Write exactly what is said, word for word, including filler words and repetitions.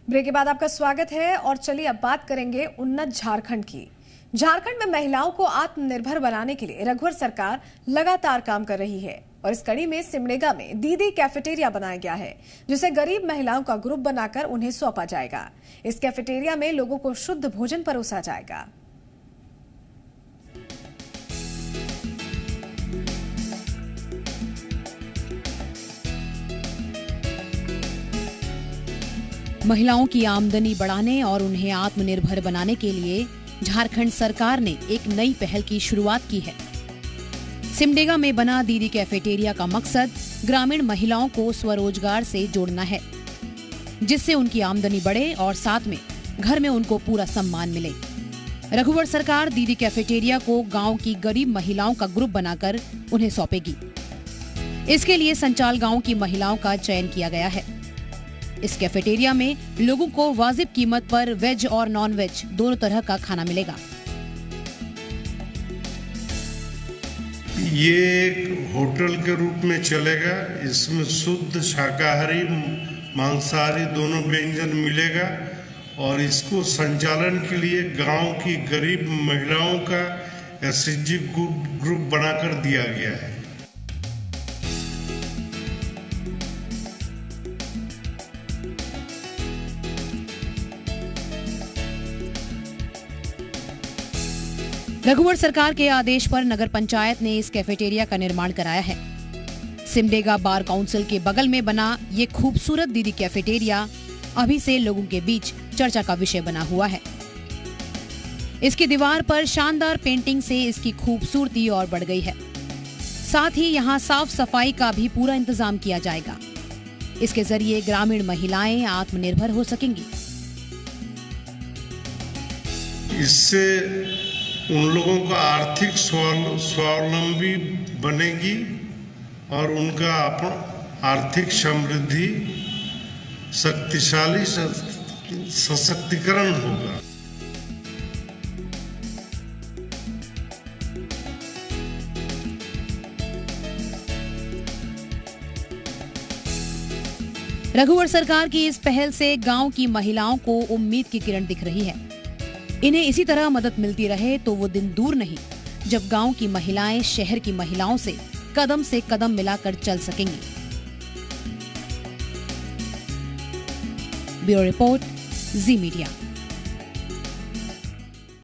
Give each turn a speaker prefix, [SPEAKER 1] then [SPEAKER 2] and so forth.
[SPEAKER 1] Break के बाद आपका स्वागत है और चलिए अब बात करेंगे उन्नत झारखंड की। झारखंड में महिलाओं को आत्मनिर्भर बनाने के लिए रघुवर सरकार लगातार काम कर रही है और इस कड़ी में सिमडेगा में दीदी कैफेटेरिया बनाया गया है, जिसे गरीब महिलाओं का ग्रुप बनाकर उन्हें सौंपा जाएगा। इस कैफेटेरिया में लोगों को शुद्ध भोजन परोसा जाएगा।
[SPEAKER 2] महिलाओं की आमदनी बढ़ाने और उन्हें आत्मनिर्भर बनाने के लिए झारखंड सरकार ने एक नई पहल की शुरुआत की है। सिमडेगा में बना दीदी कैफेटेरिया का मकसद ग्रामीण महिलाओं को स्वरोजगार से जोड़ना है, जिससे उनकी आमदनी बढ़े और साथ में घर में उनको पूरा सम्मान मिले। रघुवर सरकार दीदी कैफेटेरिया को गांव की गरीब महिलाओं का ग्रुप बनाकर उन्हें सौंपेगी। इसके लिए संचाल गांव की महिलाओं का चयन किया गया है। इस कैफेटेरिया में लोगों को वाजिब कीमत पर वेज और नॉन वेज दोनों तरह का खाना मिलेगा।
[SPEAKER 3] ये एक होटल के रूप में चलेगा। इसमें शुद्ध शाकाहारी मांसाहारी दोनों व्यंजन मिलेगा और इसको संचालन के लिए गांव की गरीब महिलाओं का एसएचजी ग्रुप बनाकर दिया गया है।
[SPEAKER 2] रघुवर सरकार के आदेश पर नगर पंचायत ने इस कैफेटेरिया का निर्माण कराया है। सिमडेगा बार काउंसिल के बगल में बना ये खूबसूरत दीदी कैफेटेरिया अभी से लोगों के बीच चर्चा का विषय बना हुआ है। इसकी दीवार पर शानदार पेंटिंग से इसकी खूबसूरती और बढ़ गई है। साथ ही यहाँ साफ सफाई का भी पूरा इंतजाम किया जाएगा। इसके जरिए ग्रामीण महिलाएं आत्मनिर्भर हो सकेंगी।
[SPEAKER 3] इससे उन लोगों का आर्थिक स्वावलंबी बनेगी और उनका अपना आर्थिक समृद्धि शक्तिशाली सशक्तिकरण होगा।
[SPEAKER 2] रघुवर सरकार की इस पहल से गांव की महिलाओं को उम्मीद की किरण दिख रही है। इन्हें इसी तरह मदद मिलती रहे तो वो दिन दूर नहीं जब गांव की महिलाएं शहर की महिलाओं से कदम से कदम मिलाकर चल सकेंगी। Bureau report, Zee media.